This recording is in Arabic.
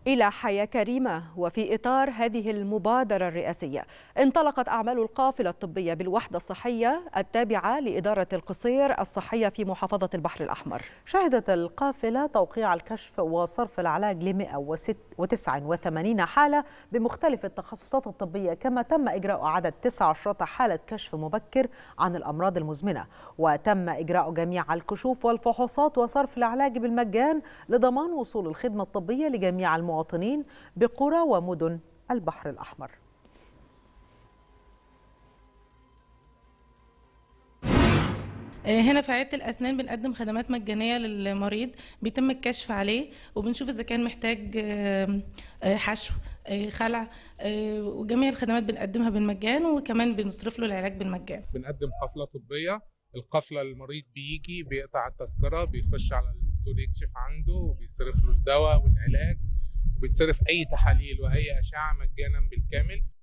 إلى حياة كريمة. وفي إطار هذه المبادرة الرئاسية انطلقت أعمال القافلة الطبية بالوحدة الصحية التابعة لإدارة القصير الصحية في محافظة البحر الأحمر. شهدت القافلة توقيع الكشف وصرف العلاج ل 189 حالة بمختلف التخصصات الطبية، كما تم إجراء عدد 19 حالة كشف مبكر عن الأمراض المزمنة، وتم إجراء جميع الكشوف والفحوصات وصرف العلاج بالمجان لضمان وصول الخدمة الطبية لجميع المواطنين بقرى ومدن البحر الأحمر. هنا في عيادة الأسنان بنقدم خدمات مجانية للمريض، بيتم الكشف عليه وبنشوف إذا كان محتاج حشو، خلع، وجميع الخدمات بنقدمها بالمجان، وكمان بنصرف له العلاج بالمجان. بنقدم قفلة طبية. القفلة المريض بيجي بيقطع التذكرة، بيخش على الدكتور يكشف عنده وبيصرف له الدواء والعلاج، وبيتصرف أي تحاليل وأي أشعة مجانا بالكامل.